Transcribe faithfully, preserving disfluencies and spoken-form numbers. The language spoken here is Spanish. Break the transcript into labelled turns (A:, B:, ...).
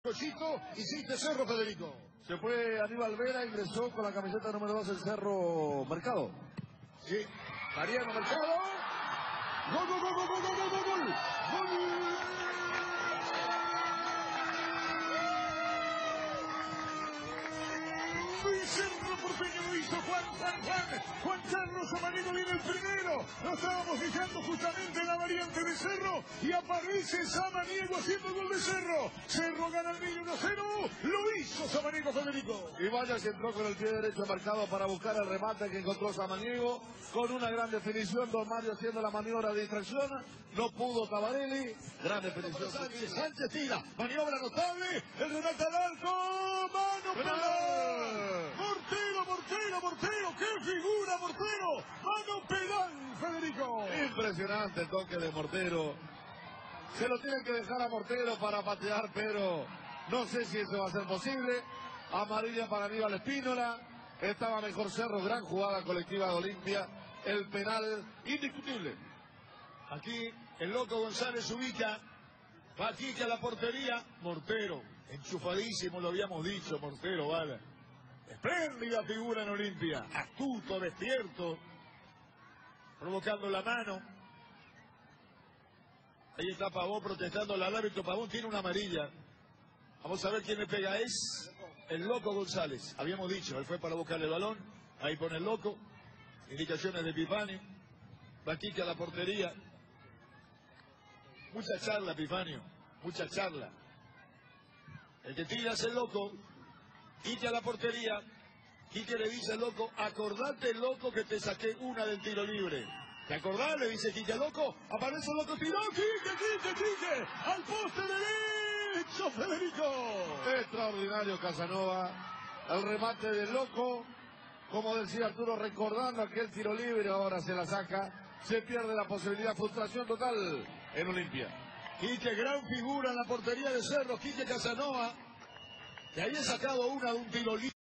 A: Cochito, hiciste Cerro, Federico.
B: Se fue Aníbal Vera, ingresó con la camiseta número dos el Cerro Mercado.
A: Sí, Mariano Mercado. Gol, gol, gol, gol, gol, gol, gol, gol. Gol. El Cerro Porteño lo hizo Juan Juan Juan. Juan Carlos Samaniego viene el primero. Lo estábamos fijando justamente en la variante de Cerro. Y aparece Samaniego haciendo el gol de Cerro. Cerro gana el Milan uno cero. Lo hizo Samaniego, Federico.
B: Y vaya se entró con el pie derecho marcado para buscar el remate que encontró Samaniego. Con una gran definición, Don Mario haciendo la maniobra de distracción. No pudo Tabarelli. Gran definición.
A: Sánchez, Sánchez tira. Maniobra notable. El remate al arco. Mano penal. Mortero, Mortero, Mortero. ¡Qué figura, Mortero! Mano penal, Federico.
B: Impresionante el toque de Mortero. Se lo tienen que dejar a Mortero para patear, pero no sé si eso va a ser posible. Amarilla para Aníbal Espínola. Estaba mejor Cerro, gran jugada colectiva de Olimpia. El penal indiscutible.
A: Aquí el loco González ubica. Patique a la portería. Mortero, enchufadísimo, lo habíamos dicho, Mortero, vale. Espléndida figura en Olimpia. Astuto, despierto. Provocando la mano. Ahí está Pavón protestando al árbitro. Pavón tiene una amarilla. Vamos a ver quién le pega. Es el loco González. Habíamos dicho, él fue para buscarle el balón. Ahí pone el loco. Indicaciones de Epifanio. Patique a la portería. Mucha charla, Epifanio. Mucha charla. El que tira es el loco. Quique a la portería. Quique le dice al loco, acordate, loco, que te saqué una del tiro libre. ¿Te acordás? Le dice Quique al loco. Aparece el loco, tiró. Quique, Quique, Quique. Al poste derecho, Federico.
B: Extraordinario Casanova. El remate del loco. Como decía Arturo, recordando aquel tiro libre, ahora se la saca. Se pierde la posibilidad, frustración total en Olimpia.
A: Quique, gran figura en la portería de Cerro. Quique Casanova, que había sacado una de un tiro libre.